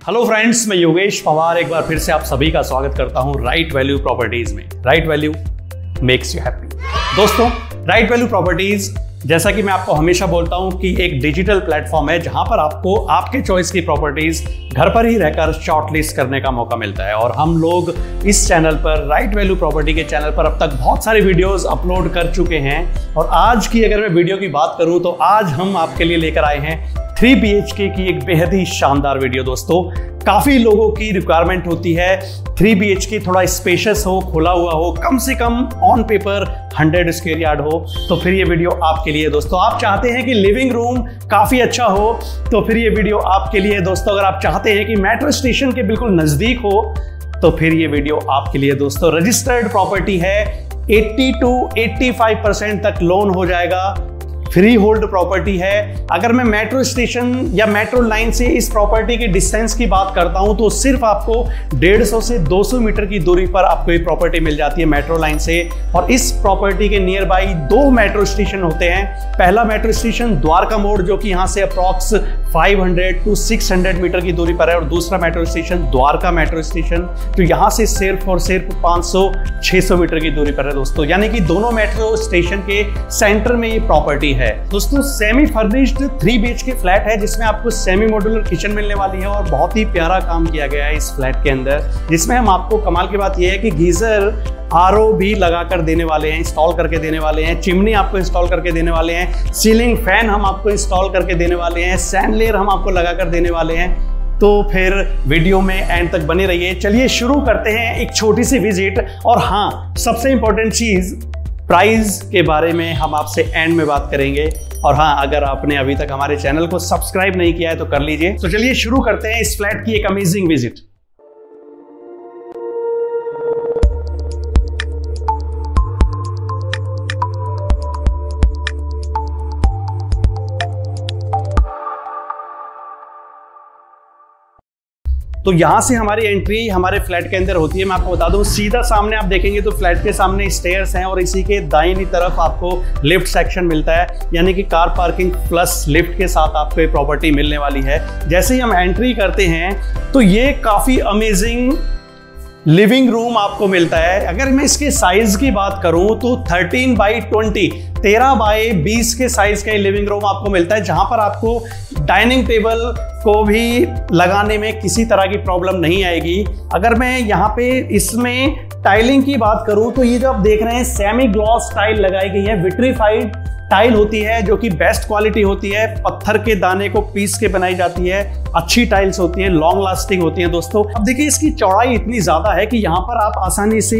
Hello friends, मैं योगेश पवार एक बार फिर से आप सभी का स्वागत करता हूं राइट वैल्यू प्रॉपर्टीज में। Right Value makes you happy. दोस्तों, राइट वैल्यू प्रॉपर्टीज जैसा कि मैं आपको हमेशा बोलता हूं कि एक डिजिटल प्लेटफॉर्म है जहां पर आपको आपके चॉइस की प्रॉपर्टीज घर पर ही रहकर शॉर्टलिस्ट करने का मौका मिलता है। और हम लोग इस चैनल पर, राइट वैल्यू प्रॉपर्टी के चैनल पर अब तक बहुत सारे वीडियोस अपलोड कर चुके हैं। और आज की अगर मैं वीडियो की बात करूं तो आज हम आपके लिए लेकर आए हैं 3 BHK की एक बेहद ही शानदार वीडियो। दोस्तों, काफी लोगों की रिक्वायरमेंट होती है 3 BHK थोड़ा स्पेशियस हो, खुला हुआ हो, कम से कम ऑन पेपर 100 स्क्वायर यार्ड हो, तो फिर ये वीडियो आपके लिए। दोस्तों, आप चाहते हैं कि लिविंग रूम काफी अच्छा हो, तो फिर ये वीडियो आपके लिए। दोस्तों, अगर आप चाहते हैं कि मेट्रो स्टेशन के बिल्कुल नजदीक हो, तो फिर ये वीडियो आपके लिए। दोस्तों, रजिस्टर्ड प्रॉपर्टी है, 80 to 85% तक लोन हो जाएगा, फ्री होल्ड प्रॉपर्टी है। अगर मैं मेट्रो स्टेशन या मेट्रो लाइन से इस प्रॉपर्टी के डिस्टेंस की बात करता हूं तो सिर्फ आपको 150 से 200 मीटर की दूरी पर आपको ये प्रॉपर्टी मिल जाती है मेट्रो लाइन से। और इस प्रॉपर्टी के नियर बाई 2 मेट्रो स्टेशन होते हैं। पहला मेट्रो स्टेशन द्वारका मोड़, जो कि यहां से अप्रॉक्स 500 to 600 मीटर की दूरी पर है, और दूसरा metro station Dwarka metro station, तो यहां से सिर्फ और सिर्फ 500-600 मीटर की दूरी पर है। दोस्तों, यानी कि दोनों मेट्रो स्टेशन के सेंटर में ये प्रॉपर्टी है। दोस्तों, सेमी फर्निश्ड 3 BHK फ्लैट है जिसमें आपको सेमी मॉड्यूलर किचन मिलने वाली है, और बहुत ही प्यारा काम किया गया है इस फ्लैट के अंदर, जिसमें हम आपको, कमाल की बात यह है कि गीजर RO भी लगाकर देने वाले हैं, इंस्टॉल करके देने वाले हैं, चिमनी आपको इंस्टॉल करके देने वाले हैं, सीलिंग फैन हम आपको इंस्टॉल करके देने वाले हैं, सैंडलेयर हम आपको लगाकर देने वाले हैं। तो फिर वीडियो में एंड तक बने रहिए। चलिए शुरू करते हैं एक छोटी सी विजिट। और हाँ, सबसे इंपॉर्टेंट चीज, प्राइस के बारे में हम आपसे एंड में बात करेंगे। और हाँ, अगर आपने अभी तक हमारे चैनल को सब्सक्राइब नहीं किया है तो कर लीजिए। तो चलिए शुरू करते हैं इस फ्लैट की एक अमेजिंग विजिट। तो यहां से हमारी एंट्री हमारे फ्लैट के अंदर होती है। मैं आपको बता दूं, सीधा सामने आप देखेंगे तो फ्लैट के सामने स्टेयर्स हैं, और इसी के दाहिनी तरफ आपको लिफ्ट सेक्शन मिलता है, यानी कि कार पार्किंग प्लस लिफ्ट के साथ आपको ये प्रॉपर्टी मिलने वाली है। जैसे ही हम एंट्री करते हैं तो ये काफी अमेजिंग लिविंग रूम आपको मिलता है। अगर मैं इसके साइज की बात करूं तो 13x20, 13x20 के साइज का लिविंग रूम आपको मिलता है, जहां पर आपको डाइनिंग टेबल को भी लगाने में किसी तरह की प्रॉब्लम नहीं आएगी। अगर मैं यहाँ पे इसमें टाइलिंग की बात करूं तो ये जो आप देख रहे हैं सेमी ग्लॉस टाइल लगाई गई है, विट्रीफाइड टाइल होती है जो कि बेस्ट क्वालिटी होती है, पत्थर के दाने को पीस के बनाई जाती है, अच्छी टाइल्स होती है, लॉन्ग लास्टिंग होती है। दोस्तों, अब देखिए इसकी चौड़ाई इतनी ज्यादा है कि यहाँ पर आप आसानी से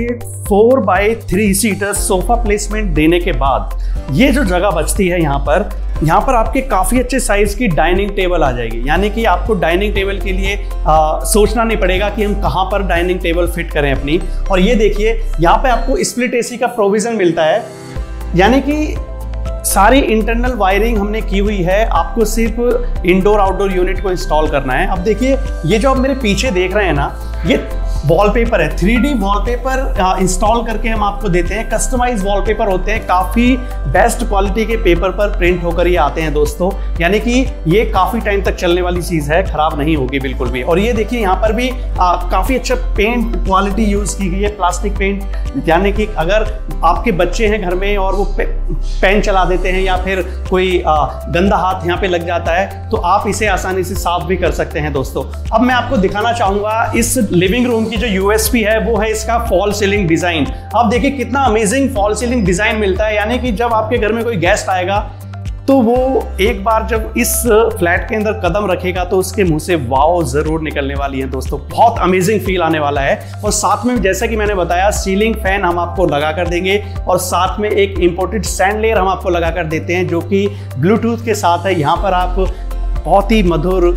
4x3 सीटर सोफा प्लेसमेंट देने के बाद ये जो जगह बचती है यहाँ पर आपके काफी अच्छे साइज की डाइनिंग टेबल आ जाएगी। यानी कि आपको डाइनिंग टेबल के लिए सोचना नहीं पड़ेगा कि हम कहाँ पर डाइनिंग टेबल फिट करें अपनी। और ये देखिए, यहाँ पे आपको स्प्लिट AC का प्रोविजन मिलता है, यानी कि सारी इंटरनल वायरिंग हमने की हुई है, आपको सिर्फ इंडोर आउटडोर यूनिट को इंस्टॉल करना है। अब देखिए, ये जो आप मेरे पीछे देख रहे हैं ना, ये वॉलपेपर है, 3D वॉलपेपर इंस्टॉल करके हम आपको देते हैं। कस्टमाइज वॉलपेपर होते हैं, काफी बेस्ट क्वालिटी के पेपर पर प्रिंट होकर ये आते हैं दोस्तों, यानी कि ये काफी टाइम तक चलने वाली चीज है, खराब नहीं होगी बिल्कुल भी। और ये देखिए, यहाँ पर भी काफी अच्छा पेंट क्वालिटी यूज की गई है, प्लास्टिक पेंट, यानी कि अगर आपके बच्चे हैं घर में और वो पेन चला देते हैं या फिर कोई गंदा हाथ यहाँ पे लग जाता है तो आप इसे आसानी से साफ भी कर सकते हैं। दोस्तों, अब मैं आपको दिखाना चाहूंगा इस लिविंग रूम की जो USP है वो है इसका फॉल सीलिंग डिजाइन। आप देखिए कितना अमेजिंग फॉल सीलिंग डिजाइन मिलता है, यानी कि जब आपके घर में कोई गेस्ट आएगा तो वो एक बार जब इस फ्लैट के अंदर कदम रखेगा तो उसके मुंह से वाओ जरूर निकलने वाली है। दोस्तों, बहुत अमेजिंग फील आने वाला है। और साथ में जैसा कि मैंने बताया, सीलिंग फैन हम आपको लगा कर देंगे, और साथ में एक इंपोर्टेड सैंडलेयर हम आपको लगा कर देते हैं जो कि ब्लूटूथ के साथ है। यहाँ पर आप बहुत ही मधुर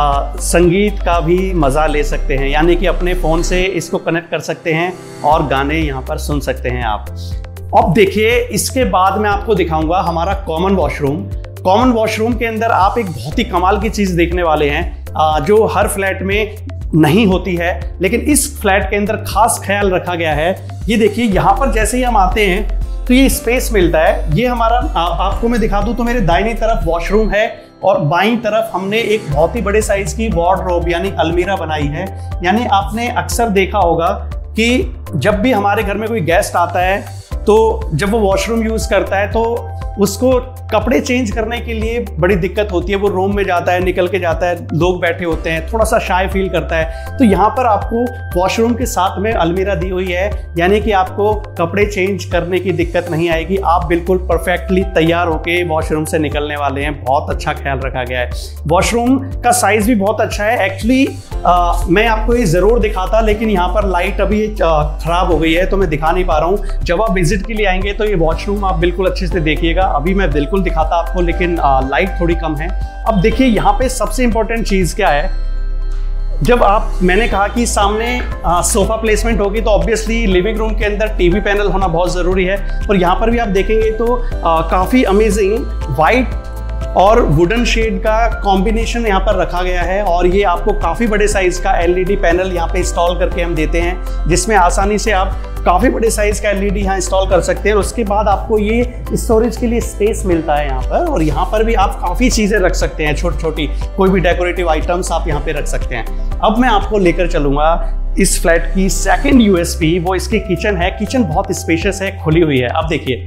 संगीत का भी मज़ा ले सकते हैं, यानी कि अपने फ़ोन से इसको कनेक्ट कर सकते हैं और गाने यहाँ पर सुन सकते हैं आप। अब देखिए, इसके बाद मैं आपको दिखाऊंगा हमारा कॉमन वॉशरूम। कॉमन वॉशरूम के अंदर आप एक बहुत ही कमाल की चीज़ देखने वाले हैं जो हर फ्लैट में नहीं होती है, लेकिन इस फ्लैट के अंदर खास ख्याल रखा गया है। ये देखिए, यहाँ पर जैसे ही हम आते हैं तो ये स्पेस मिलता है। ये हमारा आपको मैं दिखा दूं तो मेरे दाहिनी तरफ वॉशरूम है और बाईं तरफ हमने एक बहुत ही बड़े साइज की वार्डरोब यानी अलमीरा बनाई है। यानी आपने अक्सर देखा होगा कि जब भी हमारे घर में कोई गेस्ट आता है तो जब वो वॉशरूम यूज करता है तो उसको कपड़े चेंज करने के लिए बड़ी दिक्कत होती है। वो रूम में जाता है, निकल के जाता है, लोग बैठे होते हैं, थोड़ा सा शाय फील करता है। तो यहाँ पर आपको वॉशरूम के साथ में अलमीरा दी हुई है, यानी कि आपको कपड़े चेंज करने की दिक्कत नहीं आएगी। आप बिल्कुल परफेक्टली तैयार होके वॉशरूम से निकलने वाले हैं। बहुत अच्छा ख्याल रखा गया है। वॉशरूम का साइज भी बहुत अच्छा है। एक्चुअली मैं आपको ये ज़रूर दिखाता, लेकिन यहाँ पर लाइट अभी ख़राब हो गई है तो मैं दिखा नहीं पा रहा हूँ। जब आप विजिट के लिए आएंगे तो ये वॉशरूम आप बिल्कुल अच्छे से देखिएगा। अभी मैं बिल्कुल दिखाता आपको, लेकिन लाइट थोड़ी कम है। अब देखिए यहाँ पे सबसे इंपॉर्टेंट चीज़ क्या है। जब मैंने कहा कि सामने सोफा प्लेसमेंट होगी तो ऑब्वियसली लिविंग रूम के अंदर टीवी पैनल होना बहुत ज़रूरी है। और यहाँ पर भी आप देखेंगे तो काफ़ी अमेजिंग वाइट और वुडन शेड का कॉम्बिनेशन यहाँ पर रखा गया है। और ये आपको काफ़ी बड़े साइज़ का एलईडी पैनल यहाँ पे इंस्टॉल करके हम देते हैं, जिसमें आसानी से आप काफ़ी बड़े साइज़ का एलईडी यहाँ इंस्टॉल कर सकते हैं। उसके बाद आपको ये स्टोरेज के लिए स्पेस मिलता है यहाँ पर, और यहाँ पर भी आप काफ़ी चीज़ें रख सकते हैं, छोटी छोटी कोई भी डेकोरेटिव आइटम्स आप यहाँ पे रख सकते हैं। अब मैं आपको लेकर चलूँगा इस फ्लैट की सेकेंड यूएसपी, वो इसकी किचन है। किचन बहुत स्पेशियस है, खुली हुई है। अब देखिए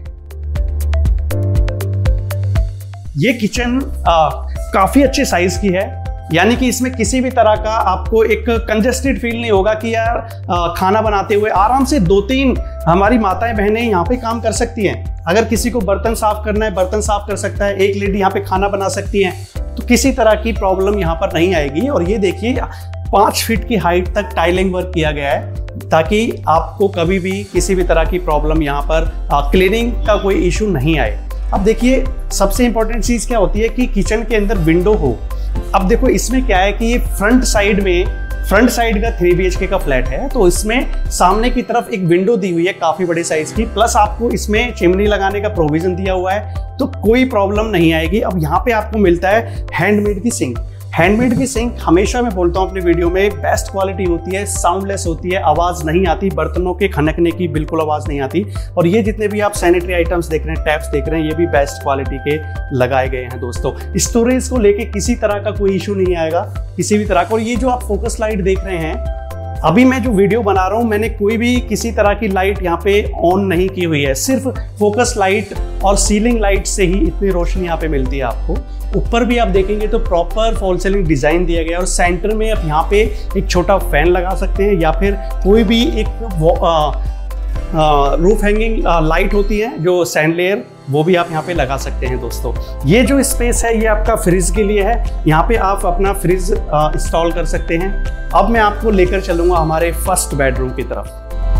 ये किचन काफ़ी अच्छे साइज की है, यानी कि इसमें किसी भी तरह का आपको एक कंजेस्टेड फील नहीं होगा कि यार खाना बनाते हुए आराम से 2-3 हमारी माताएं बहनें यहाँ पे काम कर सकती हैं। अगर किसी को बर्तन साफ करना है बर्तन साफ कर सकता है, एक लेडी यहाँ पे खाना बना सकती हैं, तो किसी तरह की प्रॉब्लम यहाँ पर नहीं आएगी। और ये देखिए 5 फीट की हाइट तक टाइलिंग वर्क किया गया है, ताकि आपको कभी भी किसी भी तरह की प्रॉब्लम यहाँ पर क्लीनिंग का कोई इशू नहीं आए। अब देखिए सबसे इंपॉर्टेंट चीज़ क्या होती है कि किचन के अंदर विंडो हो। अब देखो इसमें क्या है कि ये फ्रंट साइड का 3 BHK का फ्लैट है, तो इसमें सामने की तरफ एक विंडो दी हुई है काफ़ी बड़े साइज की, प्लस आपको इसमें चिमनी लगाने का प्रोविजन दिया हुआ है, तो कोई प्रॉब्लम नहीं आएगी। अब यहाँ पे आपको मिलता है हैंडमेड की सिंक। हैंडमेड की सिंक हमेशा मैं बोलता हूँ अपनी वीडियो में, बेस्ट क्वालिटी होती है, साउंडलेस होती है, आवाज़ नहीं आती, बर्तनों के खनकने की बिल्कुल आवाज़ नहीं आती। और ये जितने भी आप सैनिटरी आइटम्स देख रहे हैं, टैप्स देख रहे हैं, ये भी बेस्ट क्वालिटी के लगाए गए हैं दोस्तों। स्टोरेज को लेके किसी तरह का कोई इशू नहीं आएगा किसी भी तरह का। और ये जो आप फोकस लाइट देख रहे हैं, अभी मैं जो वीडियो बना रहा हूँ मैंने कोई भी किसी तरह की लाइट यहाँ पे ऑन नहीं की हुई है, सिर्फ फोकस लाइट और सीलिंग लाइट से ही इतनी रोशनी यहाँ पे मिलती है आपको। ऊपर भी आप देखेंगे तो प्रॉपर फॉल सीलिंग डिजाइन दिया गया है, और सेंटर में आप यहाँ पे एक छोटा फैन लगा सकते हैं, या फिर कोई भी एक रूफ हैंगिंग लाइट होती है जो सैंडलेयर, वो भी आप यहाँ पे लगा सकते हैं दोस्तों। ये जो स्पेस है ये आपका फ्रिज के लिए है, यहाँ पे आप अपना फ्रिज इंस्टॉल कर सकते हैं। अब मैं आपको लेकर चलूंगा हमारे फर्स्ट बेडरूम की तरफ।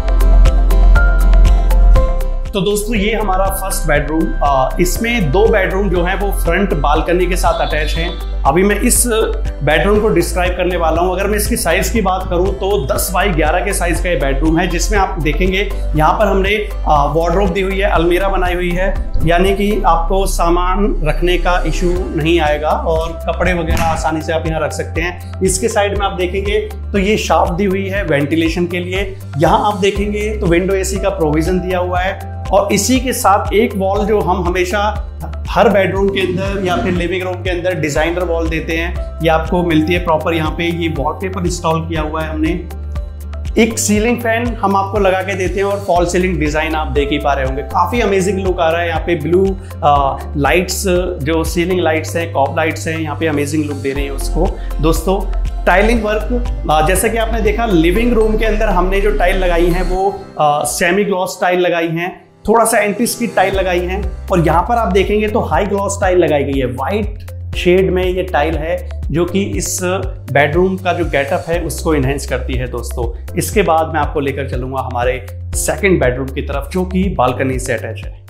तो दोस्तों ये हमारा फर्स्ट बेडरूम, इसमें 2 बेडरूम जो हैं वो फ्रंट बालकनी के साथ अटैच हैं। अभी मैं इस बेडरूम को डिस्क्राइब करने वाला हूं। अगर मैं इसकी साइज की बात करूं तो 10 बाई 11 के साइज का ये बेडरूम है, जिसमें आप देखेंगे यहाँ पर हमने वार्डरोब दी हुई है, अलमीरा बनाई हुई है, यानी कि आपको सामान रखने का इशू नहीं आएगा और कपड़े वगैरह आसानी से आप यहाँ रख सकते हैं। इसके साइड में आप देखेंगे तो ये शाफ्ट दी हुई है वेंटिलेशन के लिए। यहाँ आप देखेंगे तो विंडो एसी का प्रोविजन दिया हुआ है, और इसी के साथ एक वॉल जो हम हमेशा हर बेडरूम के अंदर या फिर लिविंग रूम के अंदर डिजाइनर वॉल देते हैं, ये आपको मिलती है प्रॉपर। यहाँ पे ये वॉलपेपर इंस्टॉल किया हुआ है हमने। एक सीलिंग फैन हम आपको लगा के देते हैं, और फॉल सीलिंग डिजाइन आप देख ही पा रहे होंगे, काफी अमेजिंग लुक आ रहा है। यहाँ पे ब्लू लाइट्स जो सीलिंग लाइट्स हैं, कॉब लाइट्स हैं, यहाँ पे अमेजिंग लुक दे रही है उसको दोस्तों। टाइलिंग वर्क जैसा कि आपने देखा लिविंग रूम के अंदर हमने जो टाइल लगाई हैं वो सेमी ग्लॉस टाइल लगाई हैं, थोड़ा सा एंटी स्किड टाइल लगाई हैं, और यहाँ पर आप देखेंगे तो हाई ग्लॉस टाइल लगाई गई है। वाइट शेड में ये टाइल है जो कि इस बेडरूम का जो गेटअप है उसको इनहेंस करती है दोस्तों। इसके बाद मैं आपको लेकर चलूंगा हमारे सेकंड बेडरूम की तरफ, जो कि बालकनी से अटैच है।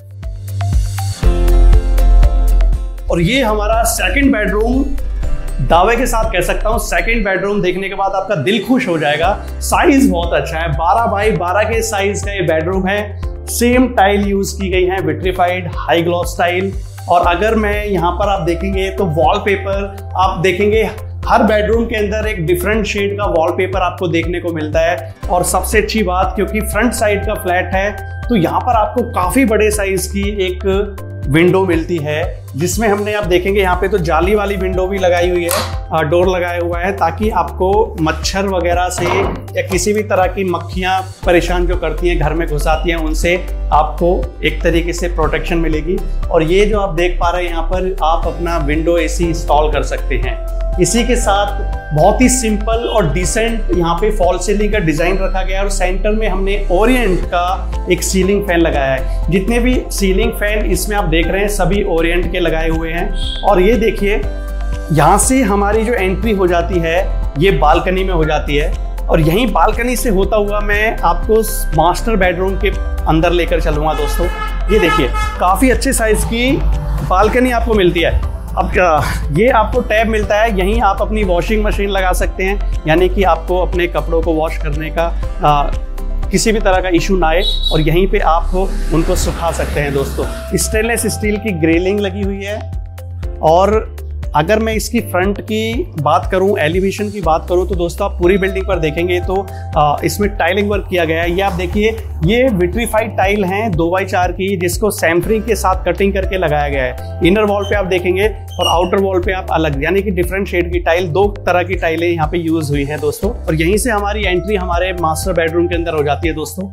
और ये हमारा सेकंड बेडरूम, दावे के साथ कह सकता हूं सेकंड बेडरूम देखने के बाद आपका दिल खुश हो जाएगा। साइज बहुत अच्छा है, 12 बाई 12 के साइज का ये बेडरूम है। सेम टाइल यूज की गई है, विट्रीफाइड हाई ग्लॉस टाइल। और अगर मैं यहाँ पर आप देखेंगे तो वॉलपेपर आप देखेंगे, हर बेडरूम के अंदर एक डिफरेंट शेड का वॉलपेपर आपको देखने को मिलता है। और सबसे अच्छी बात, क्योंकि फ्रंट साइड का फ्लैट है तो यहाँ पर आपको काफी बड़े साइज की एक विंडो मिलती है, जिसमें हमने आप देखेंगे यहाँ पे तो जाली वाली विंडो भी लगाई हुई है, डोर लगाया हुआ है, ताकि आपको मच्छर वगैरह से या किसी भी तरह की मक्खियाँ परेशान जो करती हैं घर में घुस आती हैं, उनसे आपको एक तरीके से प्रोटेक्शन मिलेगी। और ये जो आप देख पा रहे हैं यहाँ पर आप अपना विंडो एसी इंस्टॉल कर सकते हैं। इसी के साथ बहुत ही सिंपल और डिसेंट यहाँ पे फॉल सीलिंग का डिजाइन रखा गया है और सेंटर में हमने ओरिएंट का एक सीलिंग फैन लगाया है। जितने भी सीलिंग फैन इसमें आप देख रहे हैं सभी ओरिएंट के लगाए हुए हैं। और ये देखिए यहाँ से हमारी जो एंट्री हो जाती है ये बालकनी में हो जाती है, और यहीं बालकनी से होता हुआ मैं आपको मास्टर बेडरूम के अंदर लेकर चलूंगा दोस्तों। ये देखिए काफ़ी अच्छे साइज की बालकनी आपको मिलती है। अब ये आपको टैब मिलता है, यहीं आप अपनी वॉशिंग मशीन लगा सकते हैं, यानी कि आपको अपने कपड़ों को वॉश करने का किसी भी तरह का इशू ना आए, और यहीं पे आप उनको सुखा सकते हैं दोस्तों। स्टेनलेस स्टील की ग्रिलिंग लगी हुई है। और अगर मैं इसकी फ्रंट की बात करूं, एलिवेशन की बात करूं, तो दोस्तों आप पूरी बिल्डिंग पर देखेंगे तो इसमें टाइलिंग वर्क किया गया है। ये आप देखिए ये विट्रीफाइड टाइल हैं 2x4 की, जिसको सैम्फरिंग के साथ कटिंग करके लगाया गया है। इनर वॉल पे आप देखेंगे और आउटर वॉल पे आप अलग, यानी कि डिफरेंट शेड की टाइल, 2 तरह की टाइलें यहाँ पे यूज हुई हैं दोस्तों। और यहीं से हमारी एंट्री हमारे मास्टर बेडरूम के अंदर हो जाती है दोस्तों।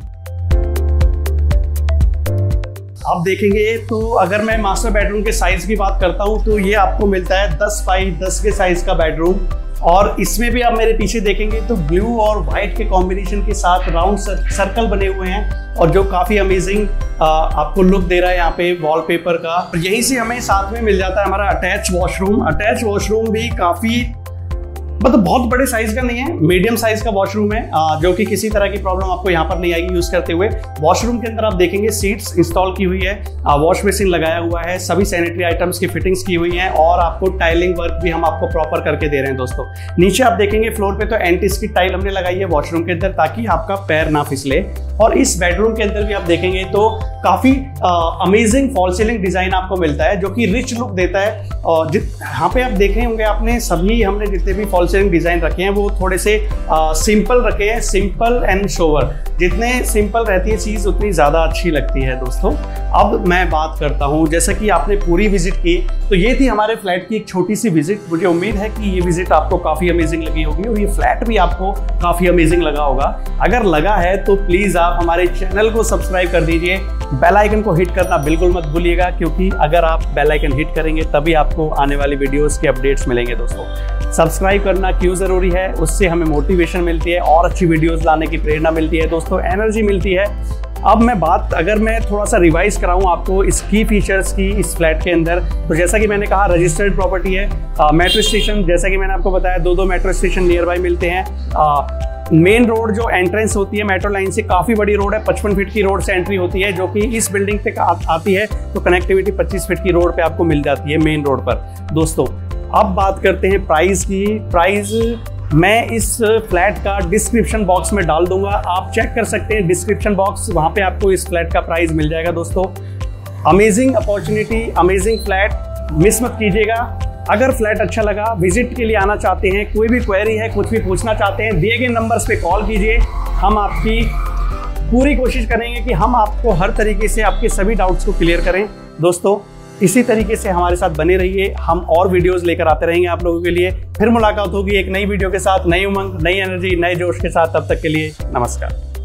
आप देखेंगे तो अगर मैं मास्टर बेडरूम के साइज की बात करता हूं तो ये आपको मिलता है 10x10 के साइज का बेडरूम। और इसमें भी आप मेरे पीछे देखेंगे तो ब्लू और व्हाइट के कॉम्बिनेशन के साथ राउंड सर्कल बने हुए हैं, और जो काफी अमेजिंग आपको लुक दे रहा है यहाँ पे वॉलपेपर का। और यहीं से हमें साथ में मिल जाता है हमारा अटैच वॉशरूम। अटैच वॉशरूम भी काफी मतलब बहुत बड़े साइज का नहीं है, मीडियम साइज का वॉशरूम है, जो कि किसी तरह की प्रॉब्लम आपको यहाँ पर नहीं आएगी यूज करते हुए। वॉशरूम के अंदर आप देखेंगे सीट्स इंस्टॉल की हुई है, वॉश बेसिन लगाया हुआ है, सभी सैनिटरी आइटम्स की फिटिंग्स की हुई हैं, और आपको टाइलिंग वर्क भी हम आपको प्रॉपर करके दे रहे हैं दोस्तों। नीचे आप देखेंगे फ्लोर पे तो एंटी स्किड टाइल हमने लगाई है वॉशरूम के अंदर, ताकि आपका पैर ना फिसले। और इस बेडरूम के अंदर भी आप देखेंगे तो काफी अमेजिंग फॉल सीलिंग डिजाइन आपको मिलता है, जो कि रिच लुक देता है। और यहाँ पे आप देखे होंगे आपने सभी हमने जितने भी फॉल सीलिंग डिजाइन रखे हैं वो थोड़े से सिंपल रखे हैं, सिंपल एंड सोवर। जितने सिंपल रहती है चीज उतनी ज्यादा अच्छी लगती है दोस्तों। अब मैं बात करता हूँ, जैसा कि आपने पूरी विजिट की, तो ये थी हमारे फ्लैट की एक छोटी सी विजिट। मुझे उम्मीद है कि ये विजिट आपको काफी अमेजिंग लगी होगी और ये फ्लैट भी आपको काफी अमेजिंग लगा होगा। अगर लगा है तो प्लीज आप हमारे चैनल को सब्सक्राइब कर दीजिए, बेल आइकन को हिट करना बिल्कुल मत भूलिएगा, क्योंकि अगर आप बेल आइकन हिट करेंगे तभी आपको आने वाली वीडियोस के अपडेट्स मिलेंगे दोस्तों। सब्सक्राइब करना क्यों जरूरी है, उससे हमें मोटिवेशन मिलती है और अच्छी वीडियोस लाने की प्रेरणा मिलती है दोस्तों, एनर्जी मिलती है। अब अगर मैं थोड़ा सा रिवाइज कराऊं आपको इसकी फीचर्स की इस फ्लैट के अंदर, तो जैसा कि मैंने कहा रजिस्टर्ड प्रॉपर्टी है। मेट्रो स्टेशन, जैसा कि मैंने आपको बताया, 2 मेट्रो स्टेशन नियर बाय मिलते हैं। मेन रोड जो एंट्रेंस होती है मेट्रो लाइन से, काफी बड़ी रोड है, 55 फीट की रोड से एंट्री होती है, जो कि इस बिल्डिंग पे आती है, तो कनेक्टिविटी 25 फीट की रोड पे आपको मिल जाती है मेन रोड पर दोस्तों। अब बात करते हैं प्राइस की। प्राइस मैं इस फ्लैट का डिस्क्रिप्शन बॉक्स में डाल दूंगा, आप चेक कर सकते हैं डिस्क्रिप्शन बॉक्स, वहां पे आपको इस फ्लैट का प्राइस मिल जाएगा दोस्तों। Amazing opportunity, amazing flat, miss मत कीजिएगा। अगर फ्लैट अच्छा लगा, विजिट के लिए आना चाहते हैं, कोई भी क्वेरी है, कुछ भी पूछना चाहते हैं, दिए गए नंबर्स पे कॉल कीजिए। हम आपकी पूरी कोशिश करेंगे कि हम आपको हर तरीके से आपके सभी डाउट्स को क्लियर करें दोस्तों। इसी तरीके से हमारे साथ बने रहिए, हम और वीडियोस लेकर आते रहेंगे आप लोगों के लिए। फिर मुलाकात होगी एक नई वीडियो के साथ, नई उमंग, नई एनर्जी, नए जोश के साथ। तब तक के लिए नमस्कार।